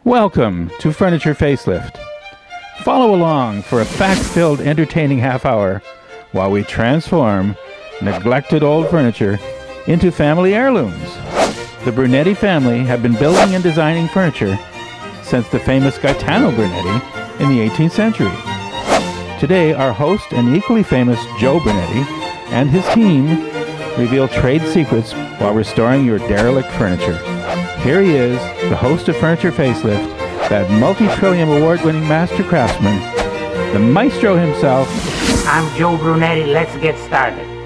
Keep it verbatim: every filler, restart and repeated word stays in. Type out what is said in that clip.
Welcome to Furniture Facelift. Follow along for a fact-filled, entertaining half hour while we transform neglected old furniture into family heirlooms. The Brunetti family have been building and designing furniture since the famous Gaetano Brunetti in the eighteenth century. Today, our host and equally famous Joe Brunetti and his team reveal trade secrets while restoring your derelict furniture. Here he is, the host of Furniture Facelift, that multi-trillion award-winning master craftsman, the maestro himself. I'm Joe Brunetti. Let's get started.